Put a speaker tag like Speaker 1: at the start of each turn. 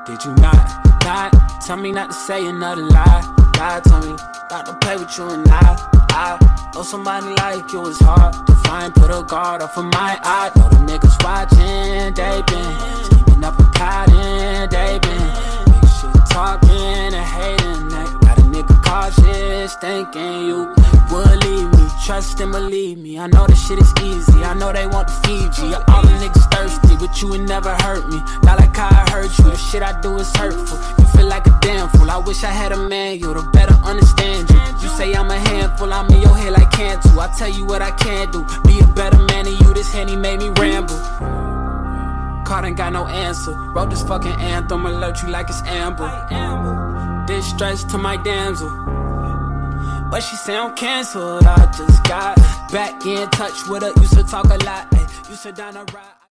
Speaker 1: Did you not tell me not to say another lie? God told me not to play with you and I know somebody like you is hard to find. Put a guard off of my eye. Know the niggas watching, they been sleeping up and plotting, they been big shit talking and hating. Got a nigga cautious, thinking you would leave me. Trust and believe me, I know this shit is easy. I know they want to feed you. All the niggas thirsty, but you would never hurt me. Not like how I hurt you, the shit I do is hurtful. You feel like a damn fool, I wish I had a manual to better understand you. You say I'm a handful, I'm in your head like Cantu. I tell you what I can do, be a better man than you. This Henny made me ramble. Caught ain't got no answer. Wrote this fucking anthem, alert you like it's amber. Distress to my damsel, but she say I'm canceled. I just got back in touch with her. Used to talk a lot, used to down the ride.